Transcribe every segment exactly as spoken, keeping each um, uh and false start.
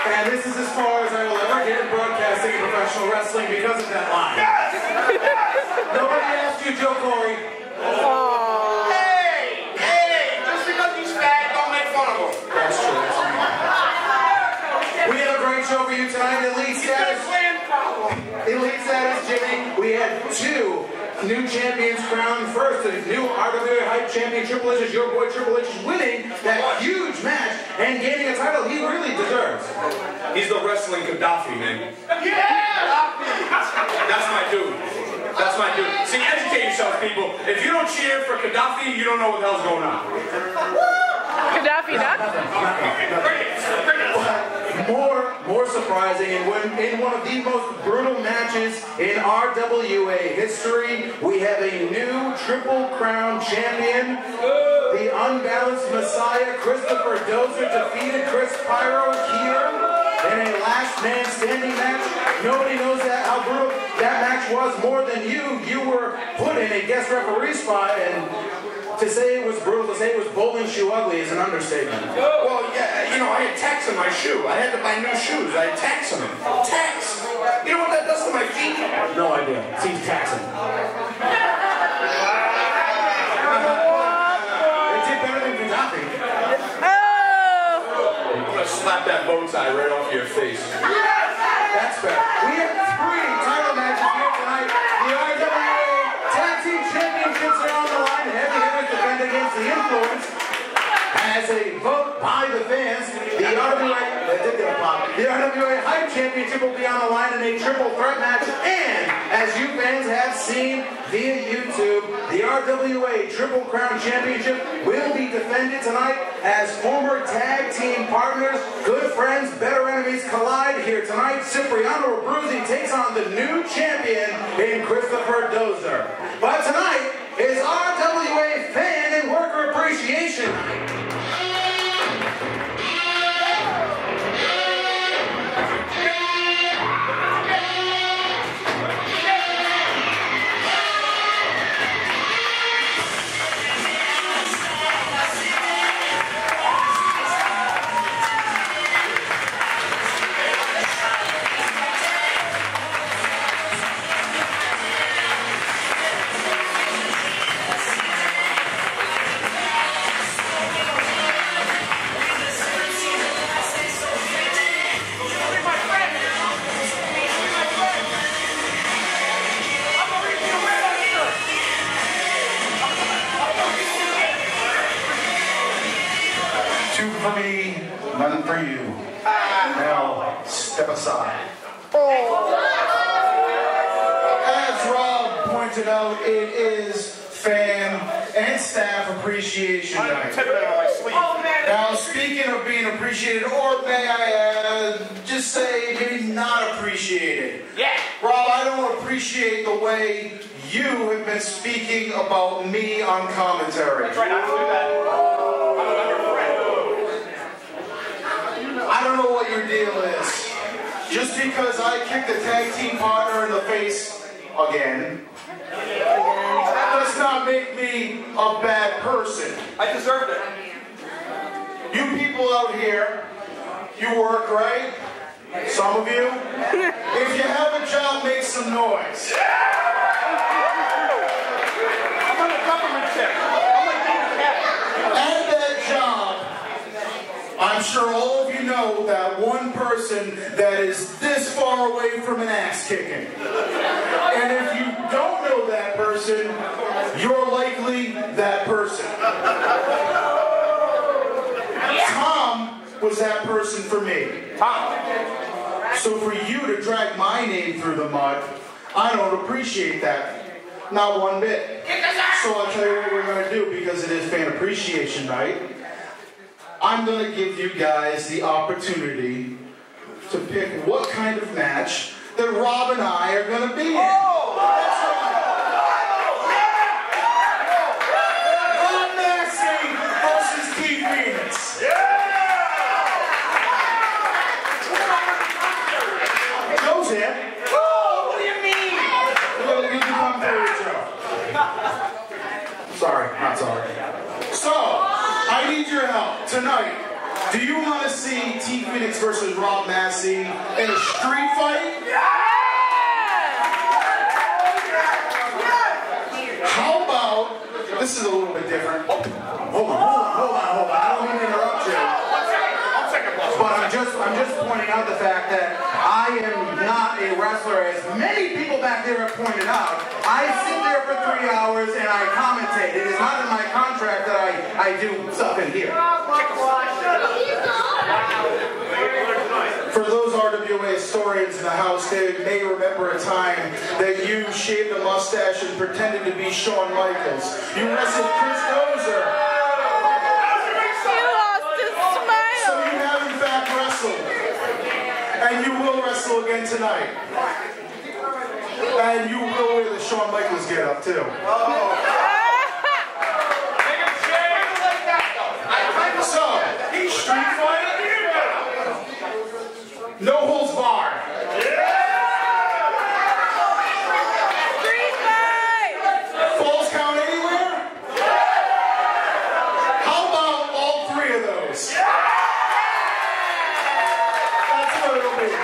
And this is as far as I will ever get in broadcasting and professional wrestling because of that line. Yes! Yes! Nobody asked you, Joe Corey. Oh. Hey! Hey! Just because he's fat, don't make fun of him. That's true. That's true. We have a great show for you tonight. Elite status. Elite status, Jimmy. We had two new champions crowned. First, the new R W A Hype champion, Triple H, is your boy Triple H, is winning that huge match and gaining a title he really deserves. He's the wrestling Gaddafi, man. Yeah! That's my dude. That's my dude. See, educate yourself, people. If you don't cheer for Gaddafi, you don't know what the hell's going on. Gaddafi duck? More, more surprising, and when in one of the most brutal matches in R W A history, we have a new Triple Crown champion. The unbalanced Messiah, Christopher Dozer, defeated Chris Pyro here in a last man standing match. Nobody knows that how brutal that match was more than you. You were put in a guest referee spot, and to say it was brutal, to say it was bowling shoe ugly is an understatement. Well, yeah, you know, I had tacks in my shoe. I had to buy new shoes. I had tacks in them. Tacks. You know what that does to my feet? No idea. Seems taxing. It did better than Gaddafi. Oh! I'm gonna slap that bow tie right off your face. That's fair. We have three title matches here tonight. The R W A Tag Team Championships are on the line. The heavy hitters defend against the Influence. As a vote by the fans, the R W A, that did get a pop. The R W A Hype Championship will be on the line in a triple threat match. And as you fans have seen via YouTube, the R W A Triple Crown Championship will be defended tonight as former tag team partners, good friends, better enemies collide here tonight. Cipriano Abruzzi takes on the new champion in Christopher Dozer. But tonight is R W A Fan and Worker Appreciation Night. Two for me, none for you. Now, step aside. As Rob pointed out, it is fan and staff appreciation night. Now, speaking of being appreciated, or may I uh, just say maybe not appreciated. Yeah. Rob, I don't appreciate the way you have been speaking about me on commentary. That's right, I don't do that. I don't know what your deal is. Just because I kicked a tag team partner in the face again, that does not make me a bad person. I deserved it. You people out here, you work, right? Some of you. If you have a job, make some noise. I'm on a government check. I'm like David Cat. At that job, I'm sure all of you know that one person that is this far away from an axe kicking. And if you don't know that person, you're likely that person. Tom was that person for me. Tom. So for you to drag my name through the mud, I don't appreciate that. Not one bit. So I'll tell you what we're going to do, because it is Fan Appreciation Night. I'm going to give you guys the opportunity to pick what kind of match that Rob and I are going to be in. Oh! That's right. Ron Massey versus Keith Venus. Joe's here. Oh, what do you mean? We're going to give you come through, Joe. Sorry, not sorry. So, I need your help tonight Do you want to see T Phoenix versus Rob Massey in a street fight? How about, this is a little bit different. Hold on, hold on, hold on, hold on. I don't mean to interrupt you. But I'm just, I'm just pointing out the fact that I am not a wrestler, as many people back there have pointed out. I sit there for three hours and I commentate. It is not in my contract that I, I do stuff in here. For those R W A historians in the house, they may remember a time that you shaved a mustache and pretended to be Shawn Michaels. You wrestled Chris Dozer. You lost his smile. So you have in fact wrestled. And you will wrestle again tonight. And you will wear the Shawn Michaels get up too. So, street fight. No holds barred. Street fight. Falls count anywhere? How about all three of those? That's what it'll be.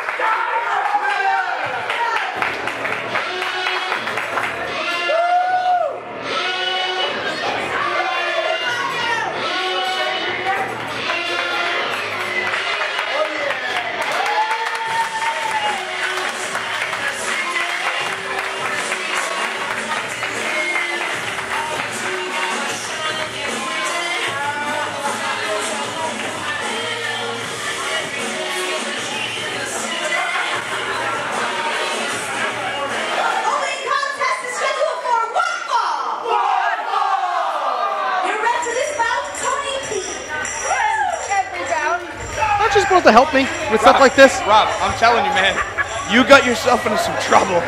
Aren't you supposed to help me with stuff like this? Rob, I'm telling you, man, you got yourself into some trouble.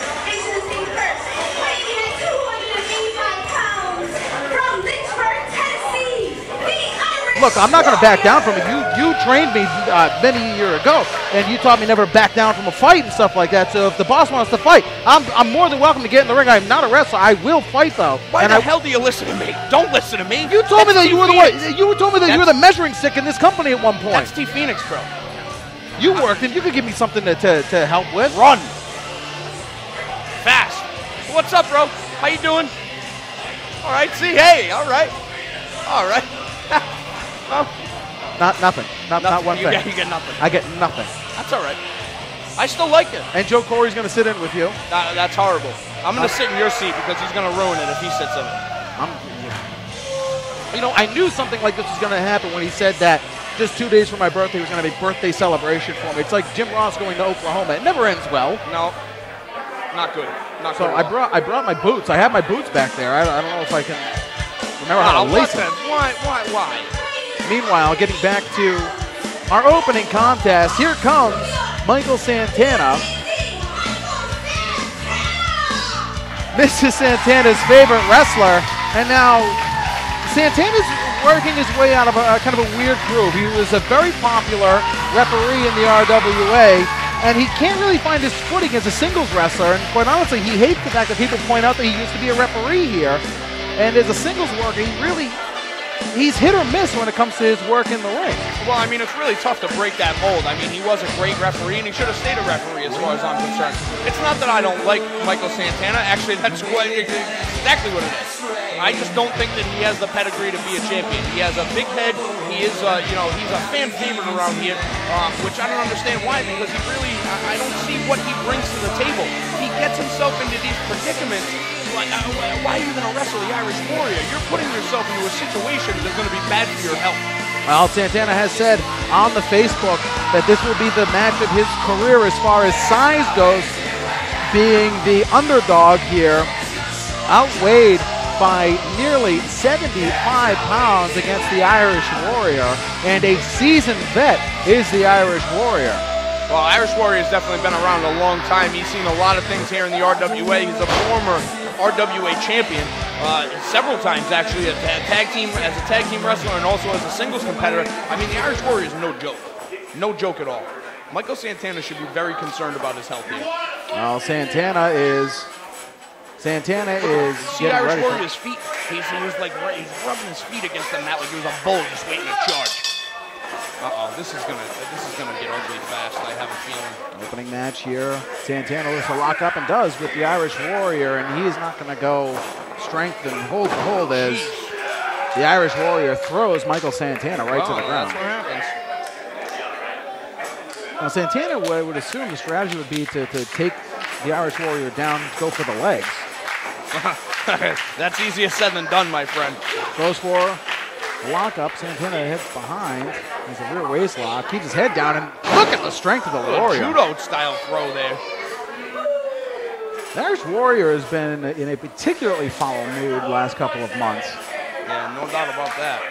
Look, I'm not going to back down from it. You you trained me uh, many a year ago, and you taught me never back down from a fight and stuff like that. So if the boss wants to fight, I'm, I'm more than welcome to get in the ring. I'm not a wrestler. I will fight, though. Why and the I, hell do you listen to me? Don't listen to me. You told That's me that T you were the Phoenix. one. You told me that you were the measuring stick in this company at one point. That's T Phoenix, bro. You worked, and you could give me something to, to, to help with. Run. Fast. What's up, bro? How you doing? All right, see, hey, all right. All right. Well, Not nothing. Not nothing. not one you thing. Get, you get nothing. I get nothing. That's all right. I still like it. And Joe Corey's going to sit in with you. Uh, that's horrible. I'm going to sit in your seat because he's going to ruin it if he sits in it. I'm, you know, I knew something like this was going to happen when he said that just two days for my birthday was going to be a birthday celebration for me. It's like Jim Ross going to Oklahoma. It never ends well. No, not good. Not So good. I brought I brought my boots. I have my boots back there. I, I don't know if I can remember how to Oh, lace what them. the- Why? Why? Why? Meanwhile, getting back to our opening contest, here comes Michael Santana. Missus Santana's favorite wrestler, and now Santana's working his way out of a, a kind of a weird groove. He was a very popular referee in the R W A, and he can't really find his footing as a singles wrestler, and quite honestly, he hates the fact that people point out that he used to be a referee here, and as a singles worker, he really, he's hit or miss when it comes to his work in the ring. Well, I mean, it's really tough to break that mold. I mean, he was a great referee, and he should have stayed a referee as far as I'm concerned. It's not that I don't like Michael Santana. Actually, that's what, exactly what it is. I just don't think that he has the pedigree to be a champion. He has a big head. He is, uh, you know, he's a fan favorite around here, um, which I don't understand why, because he really, I, I don't see what he brings to the table. He gets himself into these predicaments. Like, uh, why are you going to wrestle the Irish Warrior? You're putting yourself into a situation that's going to be bad for your health. Well, Santana has said on the Facebook that this will be the match of his career as far as size goes, being the underdog here, outweighed by nearly seventy-five pounds against the Irish Warrior, and a seasoned vet is the Irish Warrior. Well, Irish Warrior has definitely been around a long time. He's seen a lot of things here in the R W A. He's a former R W A champion, uh, several times actually, as a tag team, as a tag team wrestler, and also as a singles competitor. I mean, the Irish Warrior is no joke, no joke at all. Michael Santana should be very concerned about his health here. Well, Santana is Santana is See getting Irish ready for- Warrior's feet. He's, he was like he's rubbing his feet against the mat like he was a bull just waiting to charge. this is gonna this is gonna get ugly fast. I have a feeling. Opening match here. Santana looks to lock up and does with the Irish Warrior, and he is not going to go strength and hold to hold as the Irish Warrior throws Michael Santana right well, to the ground. That's what happens. Now Santana would, would assume the strategy would be to, to take the Irish Warrior down, go for the legs. That's easier said than done, my friend. Goes for a lock up. Santana heads behind. There's a rear waist lock. Keeps his head down, and look at the strength of the Warrior. Judo style throw there. The Irish Warrior has been in a, in a particularly foul mood the last couple of months. Yeah, no doubt about that.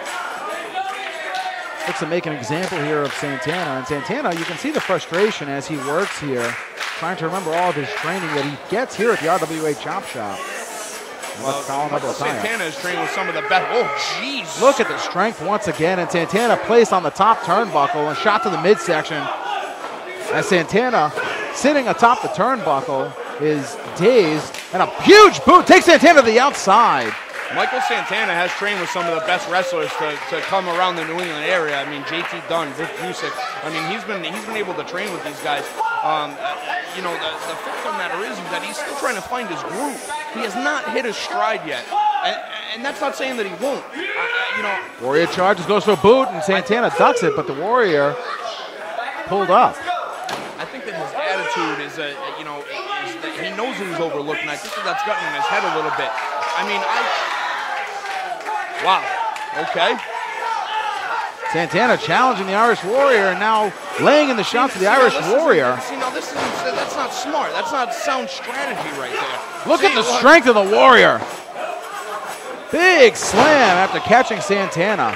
Looks to make an example here of Santana. And Santana, you can see the frustration as he works here, trying to remember all of his training that he gets here at the R W A Chop Shop. Well, Michael Santana is trained with some of the best. Oh, jeez. Look at the strength once again. And Santana placed on the top turnbuckle and shot to the midsection. As Santana, sitting atop the turnbuckle, is dazed. And a huge boot takes Santana to the outside. Michael Santana has trained with some of the best wrestlers to, to come around the New England area. I mean, J T Dunn, Vic Busick. I mean, he's been he's been able to train with these guys. Um, you know, the, the fact of the matter is that he's still trying to find his groove. He has not hit his stride yet, and, and that's not saying that he won't. Uh, you know, Warrior charges, goes for a boot, and Santana ducks it, but the Warrior pulled up. I think that his attitude is, uh, you know, is that he knows he was overlooked, and I think that that's gotten in his head a little bit. I mean, I. Wow. Okay. Santana challenging the Irish Warrior and now laying in the shots of the Irish Warrior. See, now this isn't, that's not smart. That's not sound strategy right there. Look at the strength of the Warrior. Big slam after catching Santana.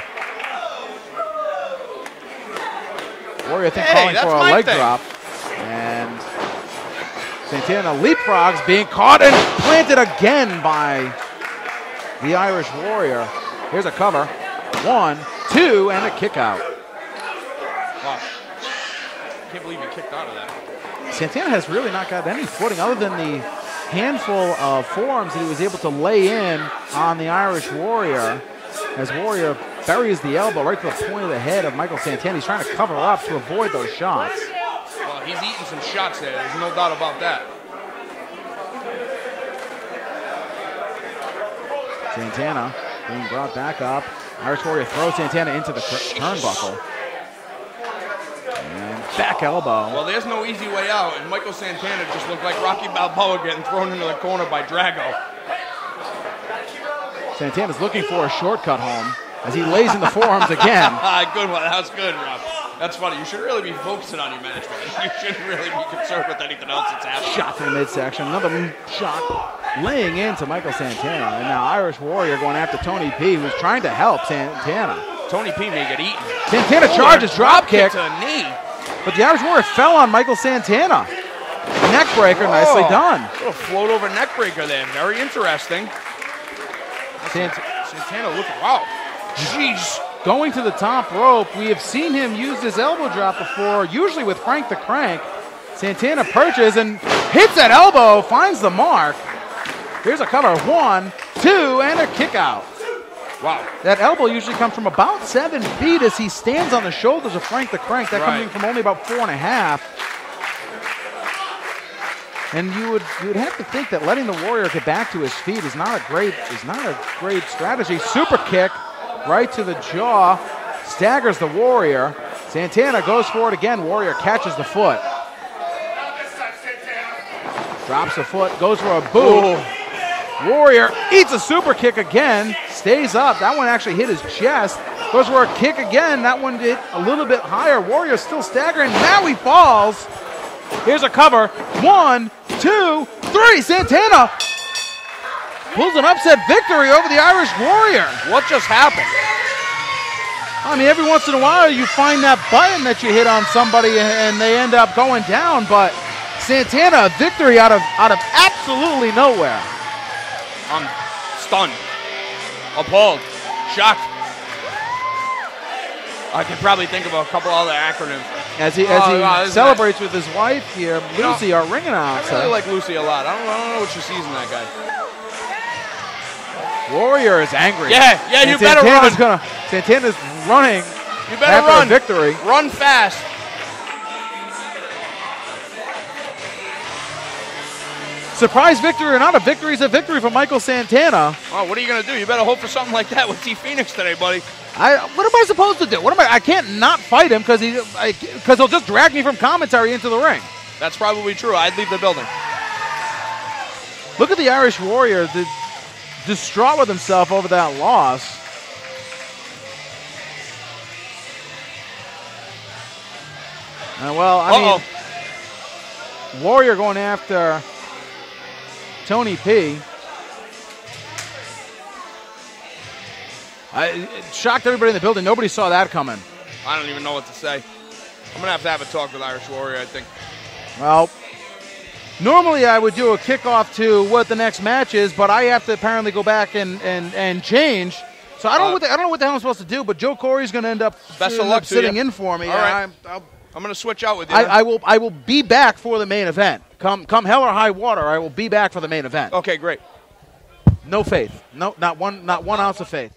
Warrior, I think, calling for a leg drop. And Santana leapfrogs, being caught and planted again by the Irish Warrior. Here's a cover. One, two, and a kick out. Wow. I can't believe he kicked out of that. Santana has really not got any footing other than the handful of forearms that he was able to lay in on the Irish Warrior. As Warrior buries the elbow right to the point of the head of Michael Santana. He's trying to cover up to avoid those shots. Well, he's eating some shots there. There's no doubt about that. Santana being brought back up. Irish Warrior throws Santana into the turnbuckle. And back elbow. Well, there's no easy way out, and Michael Santana just looked like Rocky Balboa getting thrown into the corner by Drago. Santana's looking for a shortcut home as he lays in the forearms again. Good one. That was good, Rob. That's funny. You should really be focusing on your match, man. You shouldn't really be concerned with anything else that's happening. Shot to the midsection. Another shot laying into Michael Santana. And now Irish Warrior going after Tony P, who's trying to help Santana. Tony P may get eaten. Santana oh, charges, drop kick. To the knee. But the Irish Warrior fell on Michael Santana. Neck breaker, oh, nicely done. A little float over neck breaker there. Very interesting. Sant Santana looking, wow. Jeez. Going to the top rope. We have seen him use this elbow drop before, usually with Frank the Crank. Santana perches and hits that elbow, finds the mark. Here's a cover. One, two, and a kick out. Wow. That elbow usually comes from about seven feet as he stands on the shoulders of Frank the Crank. That right. coming from only about four and a half. And you would you would have to think that letting the Warrior get back to his feet is not a great is not a great strategy. Super kick right to the jaw, staggers the Warrior. Santana goes for it again. Warrior catches the foot. Drops the foot, goes for a boot. Ooh. Warrior eats a super kick again, stays up. That one actually hit his chest. Goes for a kick again. That one did a little bit higher. Warrior still staggering. Now he falls. Here's a cover. One, two, three. Santana pulls an upset victory over the Irish Warrior. What just happened? I mean, every once in a while you find that button that you hit on somebody and they end up going down, but Santana, a victory out of out of absolutely nowhere. I'm stunned, appalled, shocked. I could probably think of a couple other acronyms. As he, as oh, he wow, celebrates nice. with his wife here, Lucy, you know, our ring announcer. I really like Lucy a lot. I don't, I don't know what she sees in that guy. Warrior is angry. Yeah, yeah, and you Santana's better run. Gonna, Santana's running You better after a run. victory. Run fast. Surprise victory or not, a victory is a victory for Michael Santana. Oh, what are you going to do? You better hope for something like that with T Phoenix today, buddy. I what am I supposed to do? What am I? I can't not fight him because he because he'll just drag me from commentary into the ring. That's probably true. I'd leave the building. Look at the Irish Warrior, the, distraught with himself over that loss. Uh, well, I Uh-oh. mean, Warrior going after Tony P. I, it shocked everybody in the building. Nobody saw that coming. I don't even know what to say. I'm going to have to have a talk with Irish Warrior, I think. Well, normally I would do a kickoff to what the next match is, but I have to apparently go back and, and, and change. So I don't, Uh, know what the, I don't know what the hell I'm supposed to do, but Joe Corey's going to end up, Best of end luck up to sitting you. in for me. All right. I'm, I'll, I'm going to switch out with you. I, I will I will be back for the main event. Come come hell or high water, I will be back for the main event. okay, great. No faith. No, not one not one ounce of faith.